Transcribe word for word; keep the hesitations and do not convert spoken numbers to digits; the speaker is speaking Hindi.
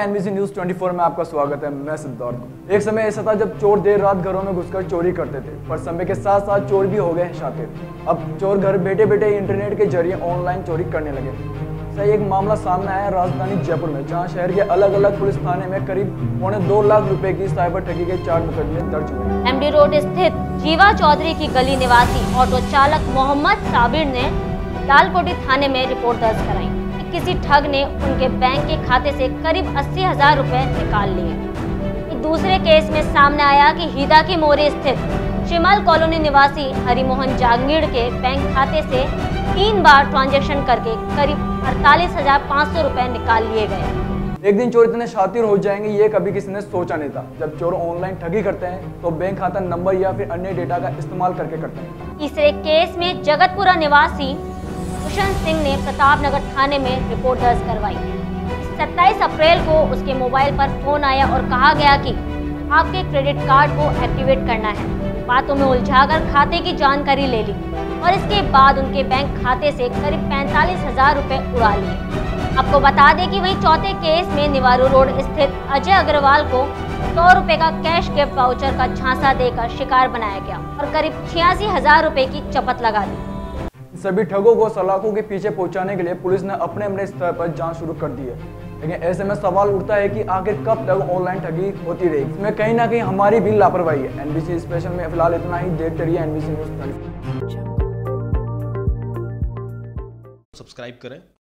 नमस्कार, एनबीसी न्यूज़ चौबीस में आपका स्वागत है। मैं सिद्धार्थ। एक समय ऐसा था जब चोर देर रात घरों में घुसकर चोरी करते थे, पर समय के साथ साथ चोर भी हो गए हैं शातिर। अब चोर घर बैठे बैठे इंटरनेट के जरिए ऑनलाइन चोरी करने लगे। सही एक मामला सामने आया राजधानी जयपुर में, जहां शहर के अलग अलग पुलिस थाने में करीब पौने दो लाख रुपए की साइबर ठगी के चार मुकदमे दर्ज हुए। एमडी रोड स्थित जीवा चौधरी की गली निवासी ऑटो चालक मोहम्मद साबिर ने लालकोटी थाने में रिपोर्ट दर्ज कराई कि किसी ठग ने उनके बैंक के खाते से करीब अस्सी हजार रुपए निकाल लिए। दूसरे केस में सामने आया कि हीदा की मोरी स्थित शिमल कॉलोनी निवासी हरिमोहन जांगीड़ के बैंक खाते से तीन बार ट्रांजैक्शन करके करीब अड़तालीस हजार पाँच सौ रुपए निकाल लिए गए। एक दिन चोर इतने शातिर हो जाएंगे ये कभी किसी ने सोचा नहीं था। जब चोर ऑनलाइन ठगी करते हैं तो बैंक खाता नंबर या फिर अन्य डेटा का इस्तेमाल करके करते हैं। तीसरे केस में जगतपुरा निवासी भूषण सिंह ने प्रतापनगर थाने में रिपोर्ट दर्ज करवाई। सत्ताईस अप्रैल को उसके मोबाइल पर फोन आया और कहा गया कि आपके क्रेडिट कार्ड को एक्टिवेट करना है। बातों में उलझाकर खाते की जानकारी ले ली और इसके बाद उनके बैंक खाते से करीब पैंतालीस हजार रुपए उड़ा लिए। आपको बता दें कि वहीं चौथे केस में निवारू रोड स्थित अजय अग्रवाल को सौ रुपए का कैश गिफ्ट वाउचर का झांसा देकर शिकार बनाया गया और करीब छियासी हजार रुपए की चपत लगा दी। सभी ठगों को सलाखों के पीछे पहुंचाने के लिए पुलिस ने अपने अपने स्तर पर जांच शुरू कर दी है, लेकिन ऐसे में सवाल उठता है कि आखिर कब तक ऑनलाइन ठगी होती रहेगी। इसमें कहीं ना कहीं हमारी भी लापरवाही है। एनबीसी स्पेशल में फिलहाल इतना ही। देखते रहिए एनबीसी न्यूज़। सब्सक्राइब करें।